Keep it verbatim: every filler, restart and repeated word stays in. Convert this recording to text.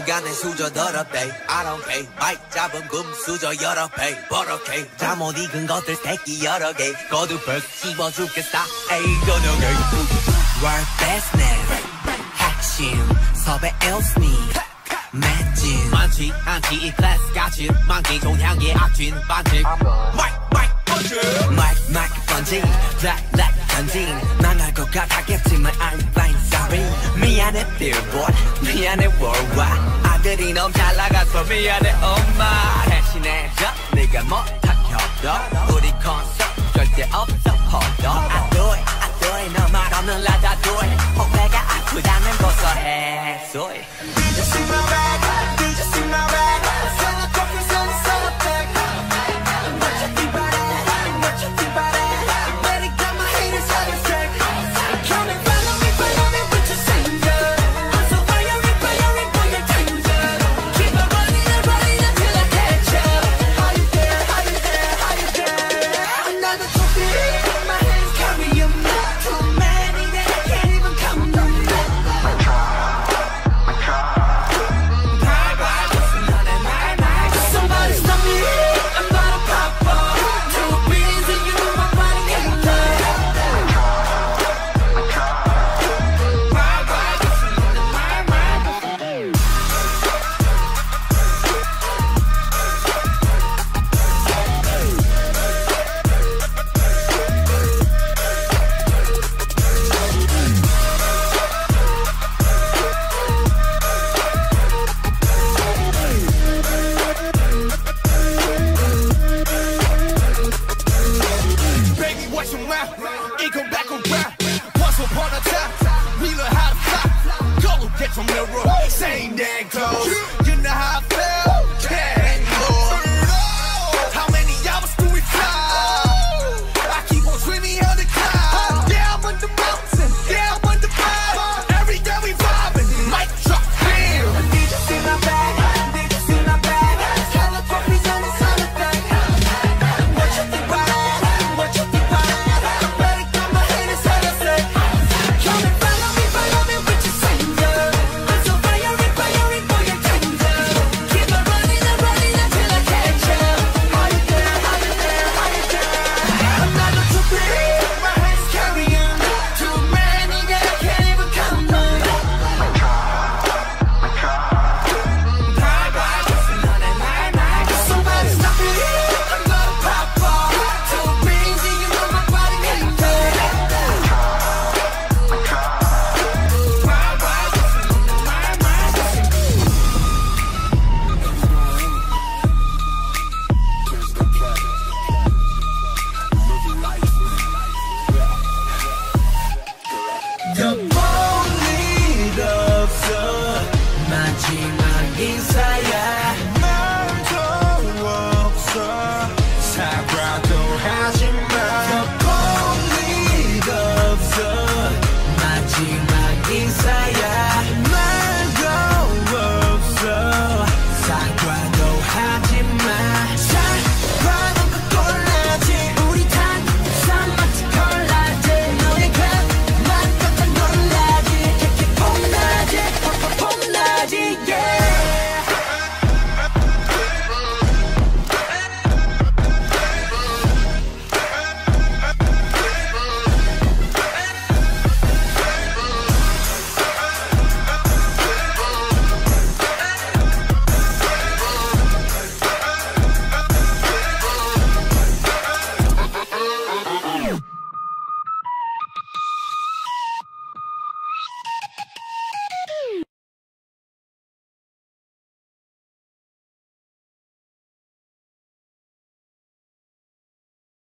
수가 내 수저 더럽 배 I don't pay 마이크 잡은 금 수저 여러 배 버럭해 잠못 익은 것들 새끼 여러 개 거두벌 씹어 죽겠어 에이 거너게 World best name 핵심 섭외 일스니 맷진 많지 않지 이 클래스 같이 많기 종향의 악진 반칙 마이크 마이크 펀치 마이크 마이크 펀치 블랙 블랙 던진 망할 것 같았겠지만 I'm fine sorry 미안해 billboard 미안해 worldwide 아들이 너무 잘 나가서 미안해 엄마 대신해줘 네가 못하켜도